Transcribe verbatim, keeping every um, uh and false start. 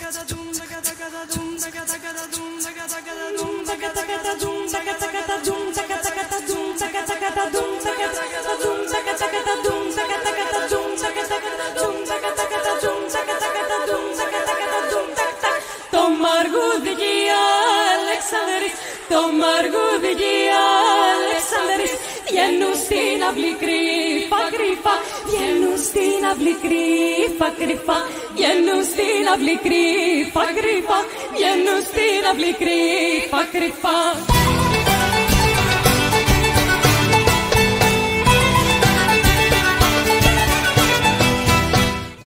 Το μαργούδι Αλεξανδρής, το μαργούδι Αλεξανδρής, βγαίνουν στην αυλή κρύφα κρύφα, βγαίνουν στην αυλή κρύφα κρύφα, βγαίνουν στην αυλή κρύφα κρύφα, βγαίνουν στην αυλή κρύφα κρύφα.